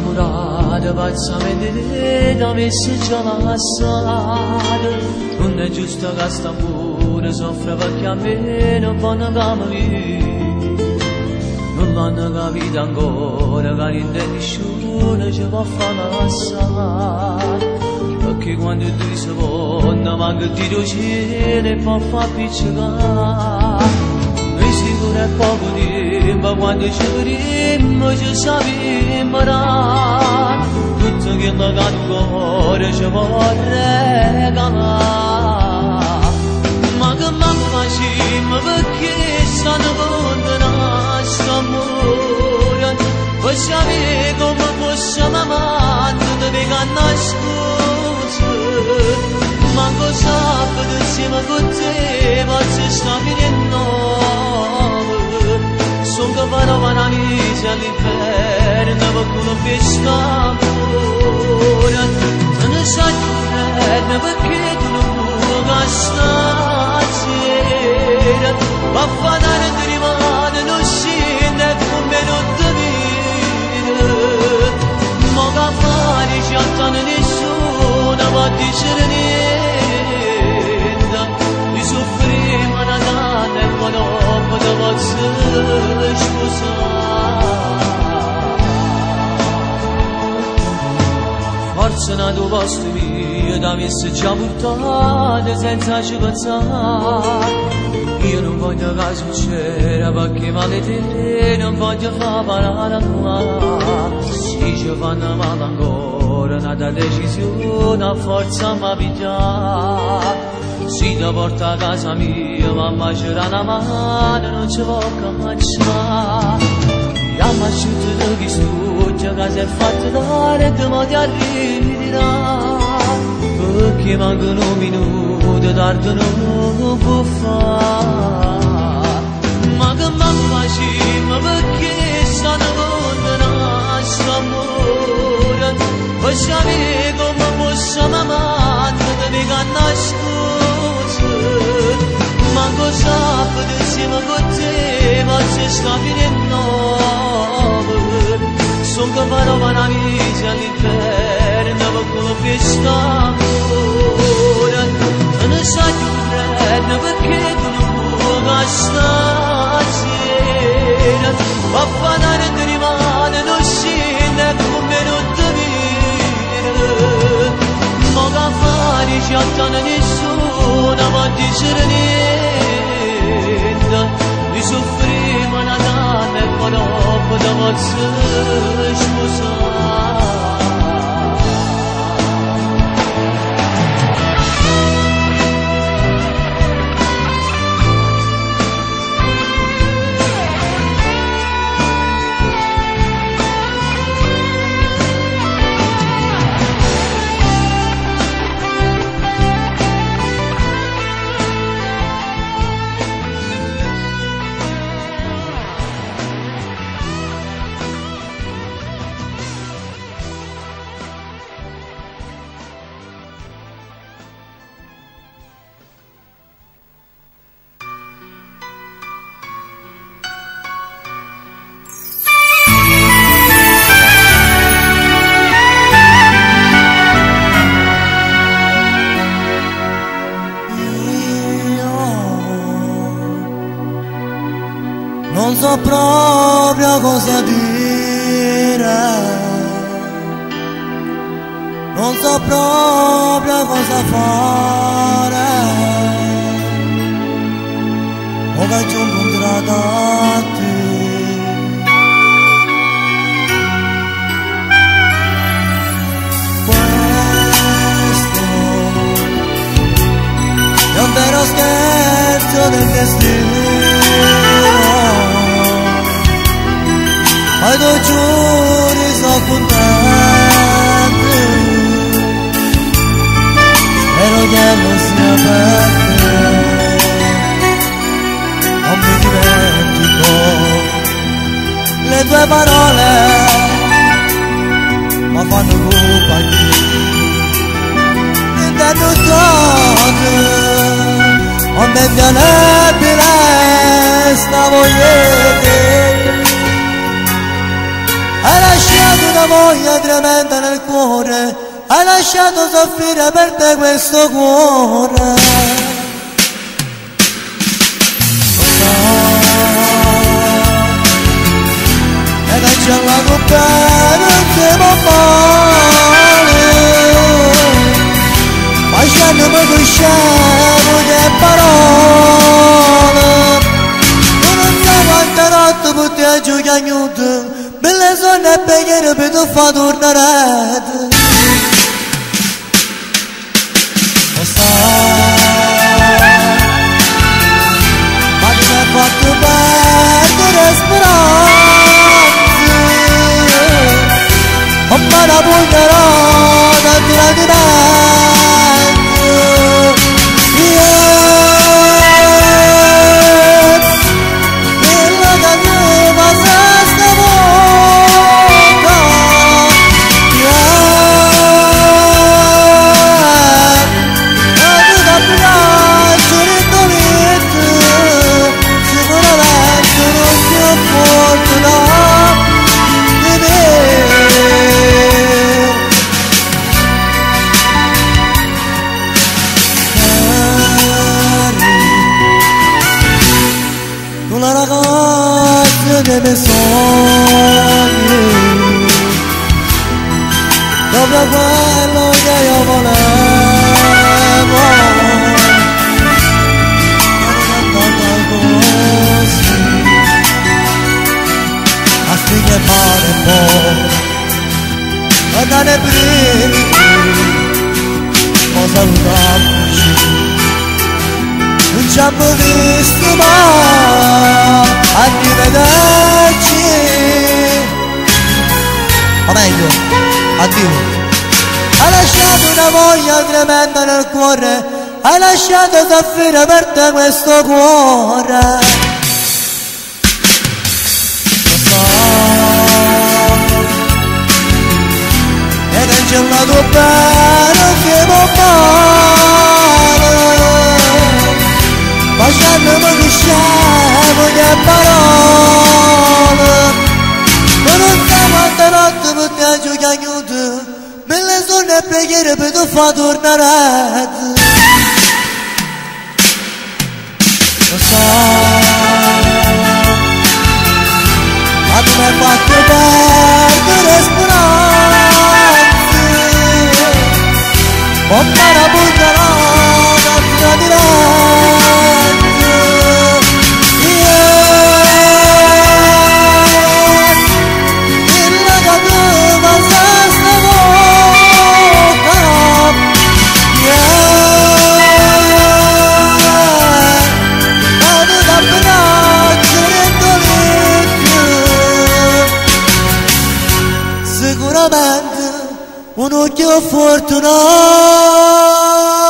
innamorata pazzamente da me se già passata. Non è giusto che sta pure soffre perché a me non vanno come me. Non l'hanno capito ancora che niente nessuno ci può fare passare. Perché quando tu sei buona manca di dolce e può far piccicare. Noi sicuro è poco tempo quando ci vedremo ci sappiamo imparare. Tutto quello che tu cuore ci può regalare. Ma che manco facciamo perché stanno condannati sto amore. Poi sapere come possiamo amare dove canna scusa. Manco sabato insieme con te forse sta finendo. Sono che parole amici all'inferno per quello che sta amore. Non ne sai tu perché tu non puoi stasera. Ma fa dare di rimane non scende come non ti vede. Ma che fare ci attende nessuno può dire niente. Di soffrire una donna e poi dopo ti posso scusare. Forse una tua posto mio da messa già portata senza ci pensare. Io non voglio che succeda perché male te non voglio far parare qua. Se ci fanno male ancora una decisione a forza mi pigliare. Se ti porta a casa mia mamma c'era una mano non ci può camminare. Abbiamo asciutto chi studia che si è fatto dare e mo ti arriverà. Perché mancano un minuto tardi non può fare. Ma che manco facciamo perché stanno condannati sto amore. Poi sapere come possiamo amare dove canna scusa. Manco sabato insieme con te forse sta finendo. Sono che parole amici all'inferno per quello che sta amore. Non sai più freddo perché tu non puoi stasera. Ma fa dare ti rimane non scende come non ti vede. Ma che fare ci attende nessuno può dire niente. Di soffrire una donna e poi dopo ti posso scusare. Non so proprio cosa dire, non so proprio cosa fare. Ora ci ho incontrato a te. Questo è un vero scherzo del destino. Ma tu giuri sono contento, spero che non sia per te. Non mi dimentico le tue parole, ma fanno compagnia. Intendo tutto, non mi viene più sta voglia. Hai lasciato una voglia tremenda nel cuore, hai lasciato soffrire per te questo cuore. E cancellato bene non si può fare, lasciandomi cosciamo che parole. Tu non sai quante notte potevi giocare nudo, belle sonne e preghiere per tu fa tornare. Lo sai, ma ti mi hai fatto perdere speranze, ho fatto una pugnalata tra di mezzo. Quella che mi passa stavolta, la tua abbraccio rinnovito, sicuramente non più fortunato di me. Tu la ragazza dei miei sogni, proprio quello che io volevo, non è andata così, a stringere male un po', andare brividi, ho salutato. Non ci abbiamo visto mai, arrivederci, o meglio, addio. Hai lasciato una voglia tremenda nel cuore, hai lasciato soffrire per te questo cuore. Lo so, e cancellato bene che può fare, lasciandomi cosciamo che parole. Ma non sai quante notte potevi giocare nudo, mille sonne e preghiere per tu fa tornare. Lo so, ma tu mi hai fatto perdere speranze, ho fatto una pugnalata tra di mezzo. Quella che tu passa stavolta, la tua abbraccio rinnovito, sicuramente un occhio fortunato.